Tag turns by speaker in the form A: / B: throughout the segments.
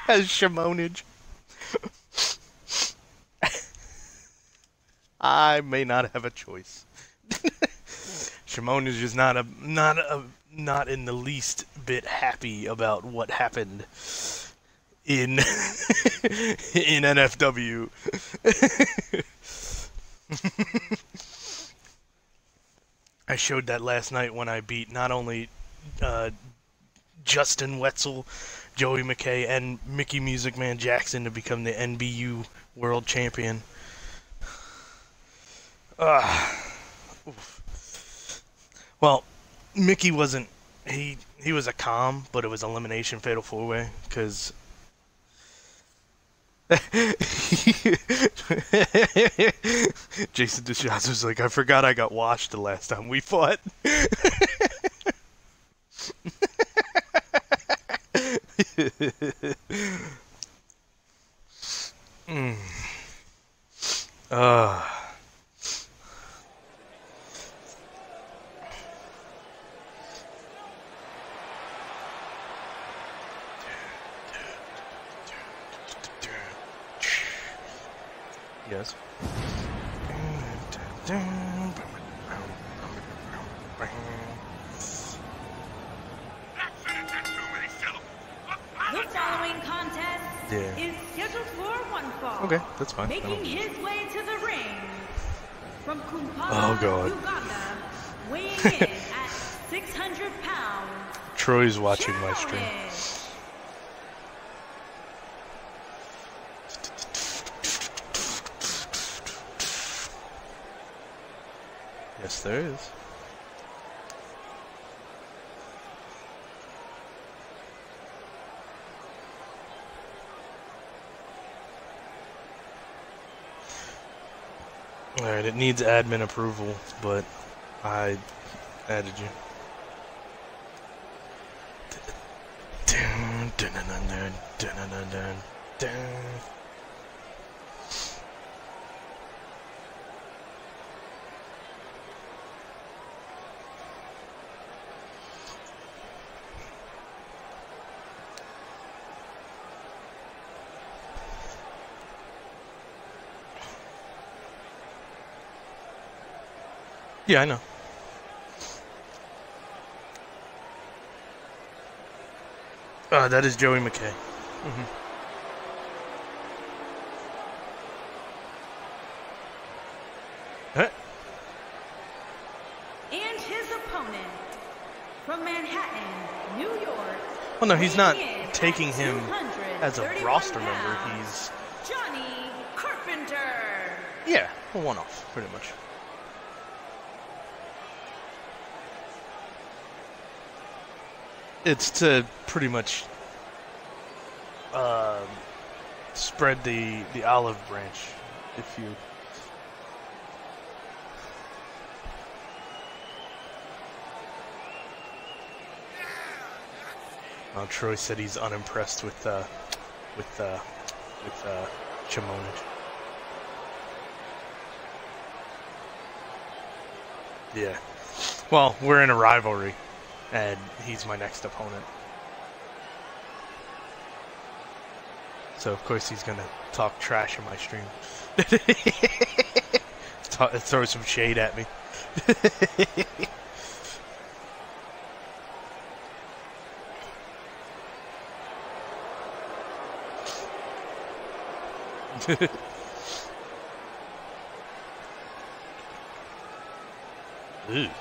A: As Shamownage. I may not have a choice. Shamownage is not in the least bit happy about what happened in in NFW. I showed that last night when I beat not only Justin Wetzel, Joey McKay, and Mickey Music Man Jackson to become the NBU World Champion. Well, Mickey wasn't. He was a calm, but it was elimination fatal 4-way because. Jason DeShaz was like, I forgot I got washed the last time we fought. Yes.
B: The following contest is scheduled for one fall.
A: Okay, that's fine.
B: Making his way to the ring from Kampala, Uganda, weighing in at 600 pounds.
A: Troy's watching my stream. Yes, there is. Alright, it needs admin approval, but I added you. Yeah, I know. That is Joey McKay.
B: And his opponent from Manhattan, New York.
A: Well, no, he's not taking him as a roster member. He's
B: Johnny Carpenter.
A: Yeah, a one-off, pretty much. It's to pretty much spread the olive branch, if you. Troy said he's unimpressed with Shamownage. Yeah. Well, we're in a rivalry, and he's my next opponent. So of course he's gonna talk trash in my stream. Throw some shade at me. Ooh.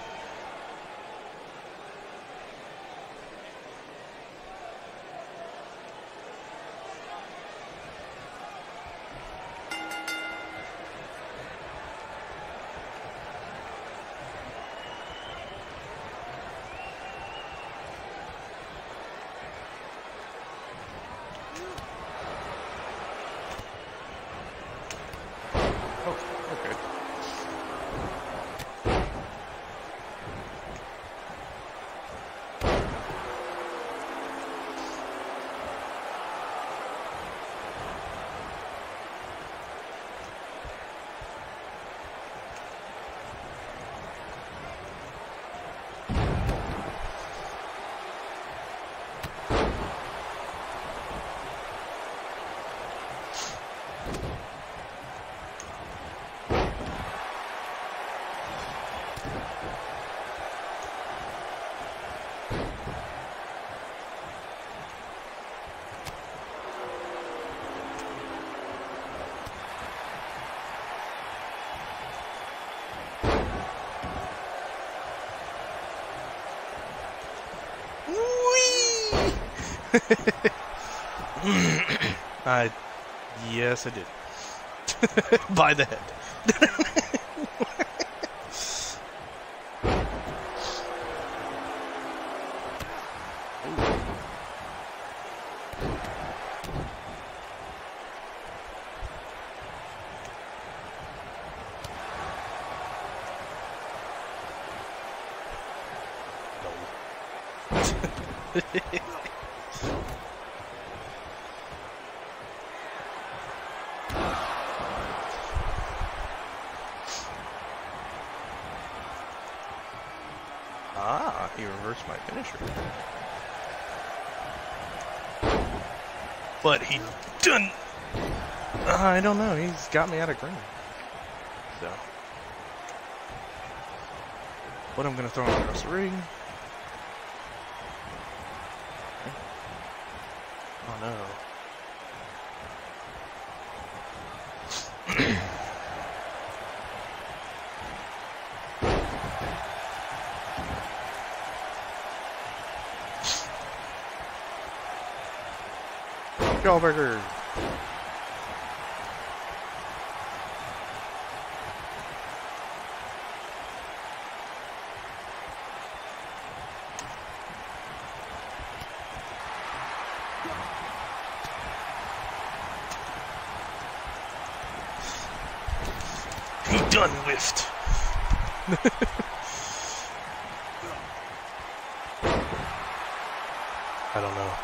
A: Whee! Yes, I did. By the head. Ah, he reversed my finisher. But he didn't. I don't know. He's got me out of green. So, but I'm gonna throw him across the ring. Oh no. Jawbreaker. He done whiffed. I don't know.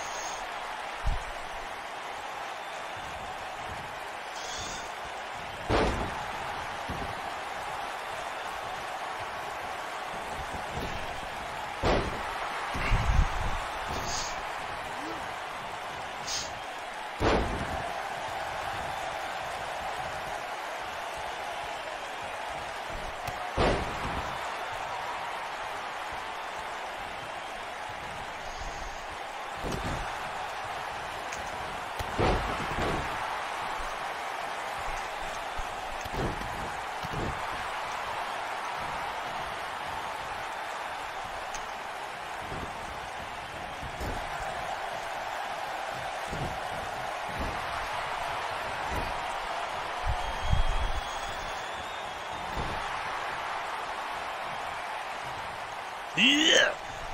A: Yeah.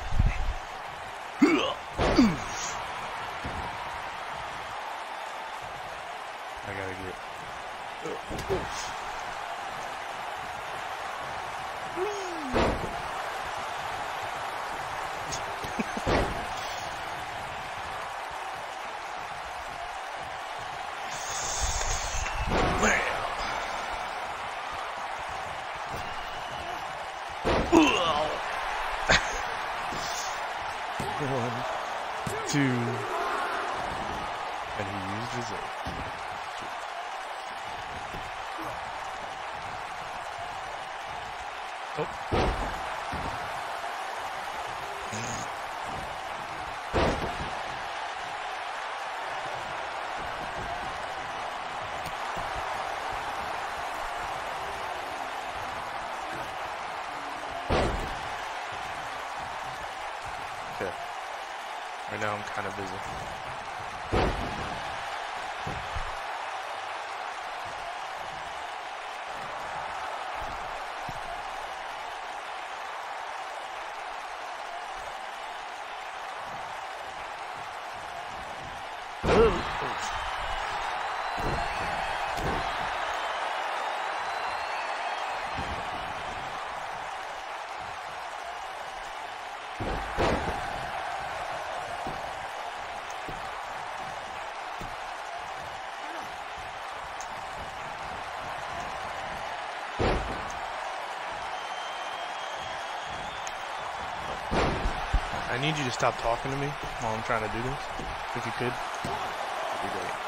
A: I gotta get. One, two, and he used his own. Oh. Okay. Right now I'm kind of busy. I need you to stop talking to me while I'm trying to do this. If you could, that'd be great.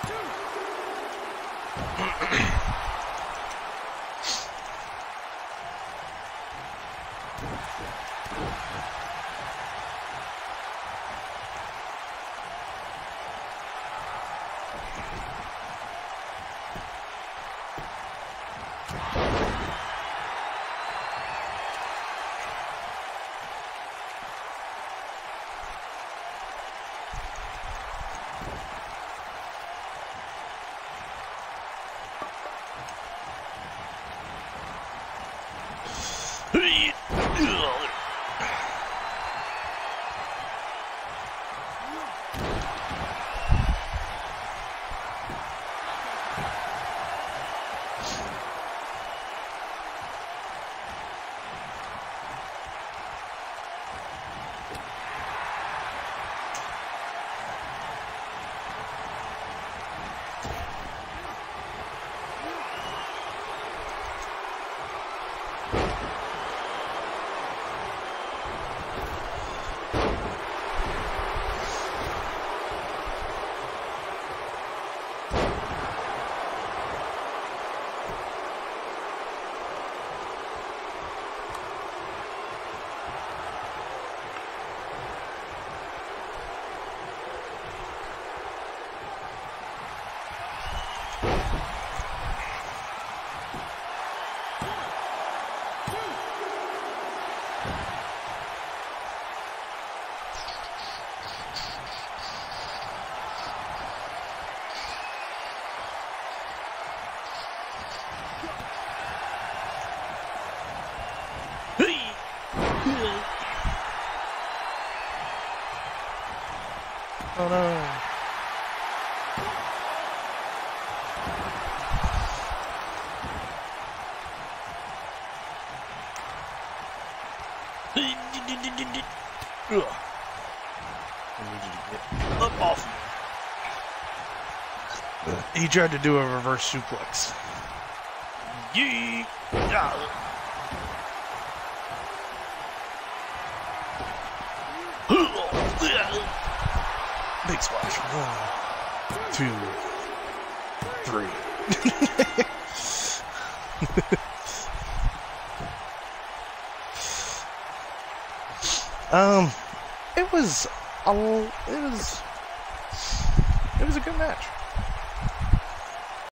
A: Oh no. Up off. He tried to do a reverse suplex. Yee! Big splash. 1, 2, 3. It was a good match.